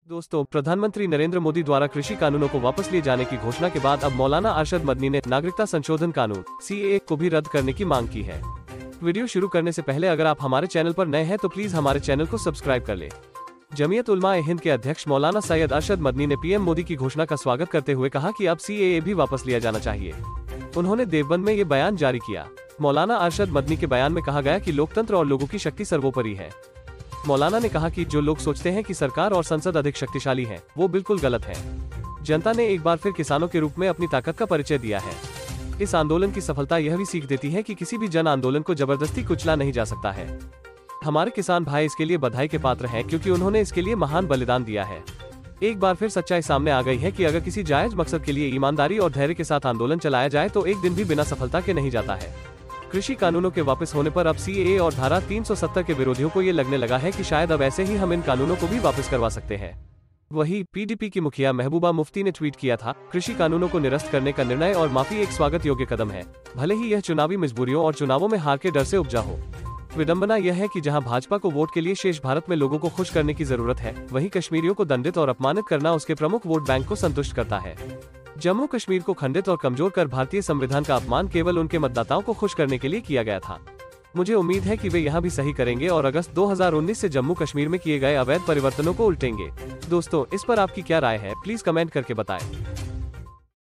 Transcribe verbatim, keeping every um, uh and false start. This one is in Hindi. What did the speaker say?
दोस्तों, प्रधानमंत्री नरेंद्र मोदी द्वारा कृषि कानूनों को वापस लिए जाने की घोषणा के बाद अब मौलाना अरशद मदनी ने नागरिकता संशोधन कानून सी ए ए को भी रद्द करने की मांग की है। वीडियो शुरू करने से पहले अगर आप हमारे चैनल पर नए हैं तो प्लीज हमारे चैनल को सब्सक्राइब कर ले। जमीयत उलमा-ए हिंद के अध्यक्ष मौलाना सैयद अरशद मदनी ने पीएम मोदी की घोषणा का स्वागत करते हुए कहा कि अब सी ए ए भी वापस लिया जाना चाहिए। उन्होंने देवबंद में ये बयान जारी किया। मौलाना अरशद मदनी के बयान में कहा गया कि लोकतंत्र और लोगों की शक्ति सर्वोपरि है। मौलाना ने कहा कि जो लोग सोचते हैं कि सरकार और संसद अधिक शक्तिशाली हैं, वो बिल्कुल गलत है। जनता ने एक बार फिर किसानों के रूप में अपनी ताकत का परिचय दिया है। इस आंदोलन की सफलता यह भी सीख देती है कि किसी भी जन आंदोलन को जबरदस्ती कुचला नहीं जा सकता है। हमारे किसान भाई इसके लिए बधाई के पात्र हैं, क्योंकि उन्होंने इसके लिए महान बलिदान दिया है। एक बार फिर सच्चाई सामने आ गई है कि अगर किसी जायज मकसद के लिए ईमानदारी और धैर्य के साथ आंदोलन चलाया जाए तो एक दिन भी बिना सफलता के नहीं जाता है। कृषि कानूनों के वापस होने पर अब सी ए ए और धारा तीन सौ सत्तर के विरोधियों को ये लगने लगा है कि शायद अब ऐसे ही हम इन कानूनों को भी वापस करवा सकते हैं। वहीं पी डी पी की मुखिया महबूबा मुफ्ती ने ट्वीट किया था, कृषि कानूनों को निरस्त करने का निर्णय और माफी एक स्वागत योग्य कदम है, भले ही यह चुनावी मजबूरियों और चुनावों में हार के डर से उपजा हो। विडंबना यह है कि जहां भाजपा को वोट के लिए शेष भारत में लोगों को खुश करने की जरूरत है, वहीं कश्मीरियों को दंडित और अपमानित करना उसके प्रमुख वोट बैंक को संतुष्ट करता है। जम्मू कश्मीर को खंडित और कमजोर कर भारतीय संविधान का अपमान केवल उनके मतदाताओं को खुश करने के लिए किया गया था। मुझे उम्मीद है कि वे यहाँ भी सही करेंगे और अगस्त दो हज़ार उन्नीस से जम्मू कश्मीर में किए गए अवैध परिवर्तनों को उल्टेंगे। दोस्तों, इस पर आपकी क्या राय है, प्लीज कमेंट करके बताएं।